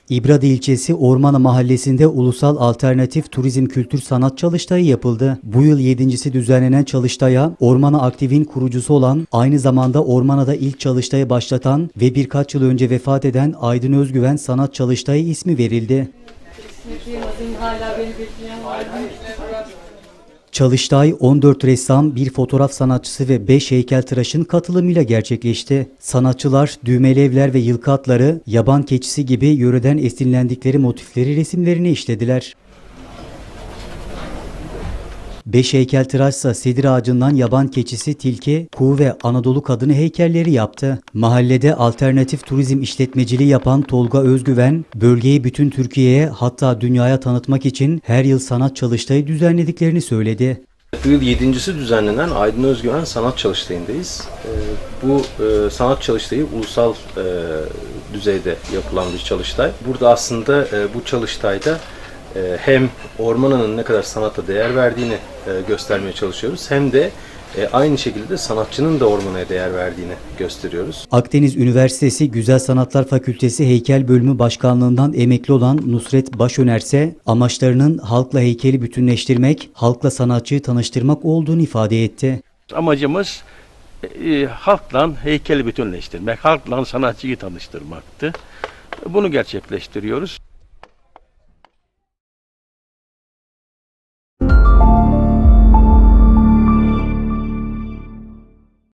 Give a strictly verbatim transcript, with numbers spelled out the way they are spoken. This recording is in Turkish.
İbradi ilçesi Ormanı mahallesinde Ulusal Alternatif Turizm Kültür Sanat Çalıştayı yapıldı. Bu yıl yedincisi düzenlenen çalıştaya Ormanı Aktif'in kurucusu olan, aynı zamanda Ormanı'da ilk çalıştayı başlatan ve birkaç yıl önce vefat eden Aydın Özgüven Sanat Çalıştayı ismi verildi. Çalıştay on dört ressam, bir fotoğraf sanatçısı ve beş heykeltıraşın katılımıyla gerçekleşti. Sanatçılar düğmeli evler ve yılkı atları, yaban keçisi gibi yöreden esinlendikleri motifleri resimlerine işlediler. Beş heykeltıraşsa sedir ağacından yaban keçisi, tilki, kuğu ve Anadolu kadını heykelleri yaptı. Mahallede alternatif turizm işletmeciliği yapan Tolga Özgüven, bölgeyi bütün Türkiye'ye, hatta dünyaya tanıtmak için her yıl sanat çalıştayı düzenlediklerini söyledi. Bu yıl yedincisi düzenlenen Aydın Özgüven Sanat Çalıştayı'ndayız. Bu sanat çalıştayı ulusal düzeyde yapılan bir çalıştay. Burada aslında bu çalıştayda hem Ormanı'nın ne kadar sanata değer verdiğini göstermeye çalışıyoruz, hem de aynı şekilde sanatçının da ormana değer verdiğini gösteriyoruz. Akdeniz Üniversitesi Güzel Sanatlar Fakültesi Heykel Bölümü Başkanlığından emekli olan Nusret Başöner ise amaçlarının halkla heykeli bütünleştirmek, halkla sanatçıyı tanıştırmak olduğunu ifade etti. Amacımız e, halkla heykeli bütünleştirmek, halkla sanatçıyı tanıştırmaktı. Bunu gerçekleştiriyoruz.